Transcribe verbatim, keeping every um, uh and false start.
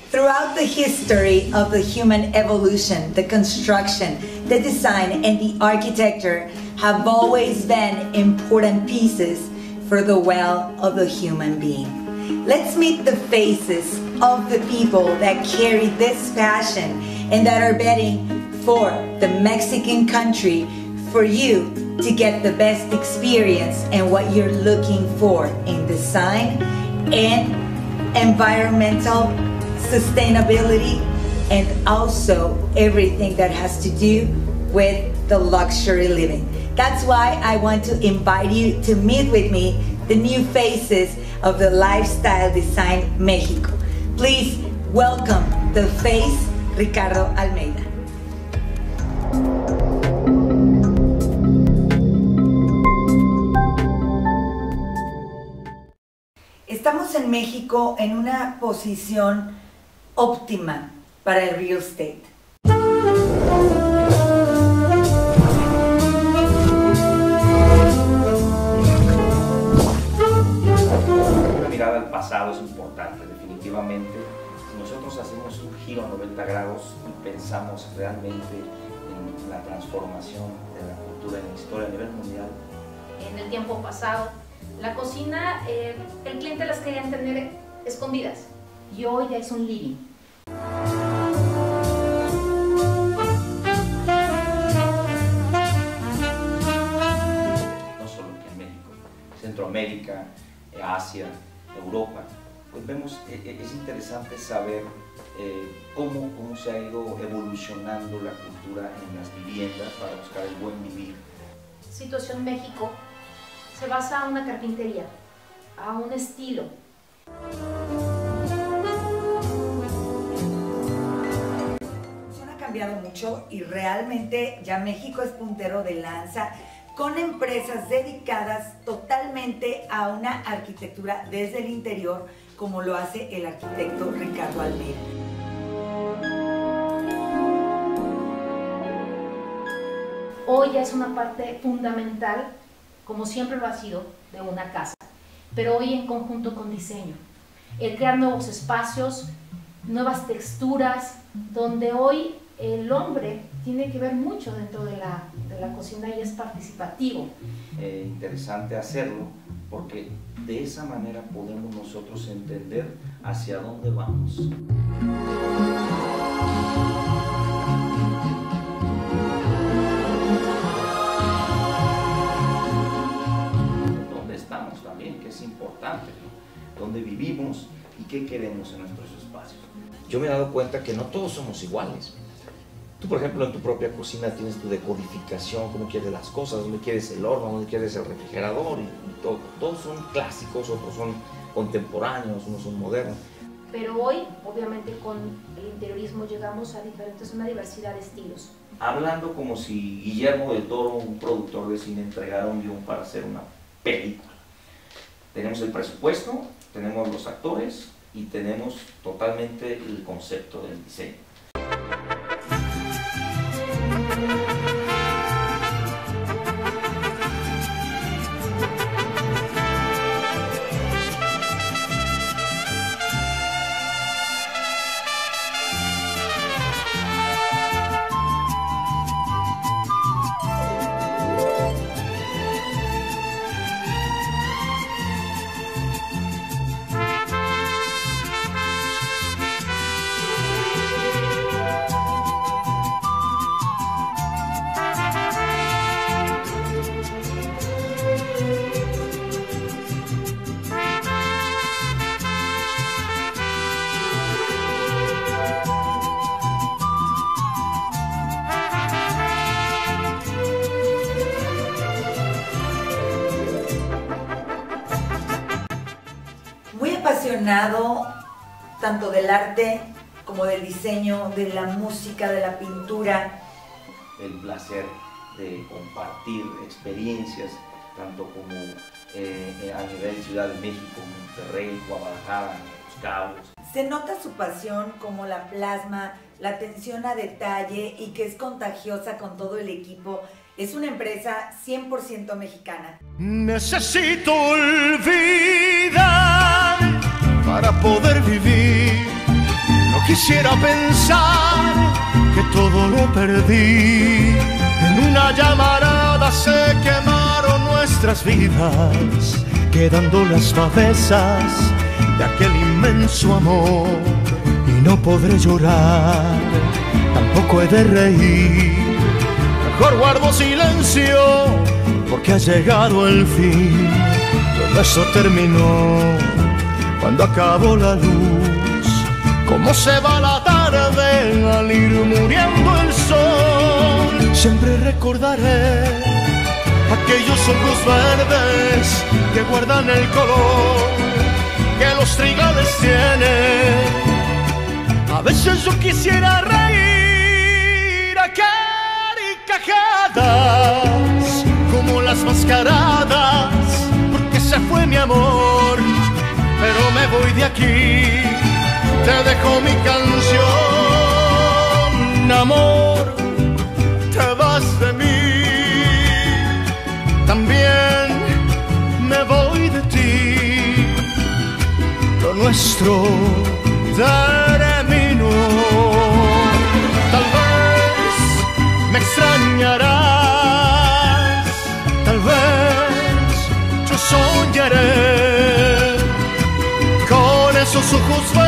Throughout the history of the human evolution, the construction, the design, and the architecture have always been important pieces for the well of the human being. Let's meet the faces of the people that carry this passion and that are betting for the Mexican country for you to get the best experience and what you're looking for in design and environmental sustainability, and also everything that has to do with the luxury living. That's why I want to invite you to meet with me the new faces of the Lifestyle Design Mexico. Please welcome the face, Ricardo Almeida. Estamos en México en una posición óptima para el real estate. Una mirada al pasado es importante, definitivamente. Si nosotros hacemos un giro a noventa grados y pensamos realmente en la transformación de la cultura, en la historia a nivel mundial. En el tiempo pasado, la cocina, eh, el cliente las quería tener escondidas y hoy ya es un living. No solo aquí en México, Centroamérica, Asia, Europa, pues vemos, eh, es interesante saber eh, cómo, cómo se ha ido evolucionando la cultura en las viviendas para buscar el buen vivir. Situación México se basa en una carpintería, a un estilo. Ha cambiado mucho y realmente ya México es puntero de lanza con empresas dedicadas totalmente a una arquitectura desde el interior, como lo hace el arquitecto Ricardo Almeida. Hoy ya es una parte fundamental, como siempre lo ha sido, de una casa, pero hoy en conjunto con diseño. El crear nuevos espacios, nuevas texturas, donde hoy el hombre tiene que ver mucho dentro de la, de la cocina y es participativo. Eh, interesante hacerlo porque de esa manera podemos nosotros entender hacia dónde vamos. ¿Dónde estamos también? Que es importante, ¿no? ¿Dónde vivimos y qué queremos en nuestros espacios? Yo me he dado cuenta que no todos somos iguales. Tú, por ejemplo, en tu propia cocina tienes tu decodificación, cómo quieres las cosas, dónde quieres el horno, dónde quieres el refrigerador, y, y todo. Todos son clásicos, otros son contemporáneos, unos son modernos. Pero hoy, obviamente, con el interiorismo llegamos a diferentes, una diversidad de estilos. Hablando como si Guillermo del Toro, un productor de cine, entregara un guión para hacer una película. Tenemos el presupuesto, tenemos los actores y tenemos totalmente el concepto del diseño. Apasionado tanto del arte como del diseño, de la música, de la pintura. El placer de compartir experiencias, tanto como eh, a nivel Ciudad de México, Monterrey, Guadalajara, Los Cabos. Se nota su pasión, como la plasma, la atención a detalle y que es contagiosa con todo el equipo. Es una empresa cien por ciento mexicana. Necesito olvidar para poder vivir. No Quisiera pensar que todo lo perdí. En una llamarada se quemaron nuestras vidas, quedando las pavesas de aquel inmenso amor. Y no podré llorar, tampoco he de reír. Mejor guardo silencio, porque ha llegado el fin. Todo eso terminó cuando acabó la luz. Cómo se va la tarde al ir muriendo el sol. Siempre recordaré aquellos ojos verdes que guardan el color que los trigales tienen. A veces yo quisiera reír a carcajadas, como las mascaradas, porque se fue mi amor. Pero me voy de aquí, te dejo mi canción. Amor, te vas de mí, también me voy de ti. Lo nuestro terminó. Tal vez me extrañarás, tal vez yo soñaré con esos ojos verdes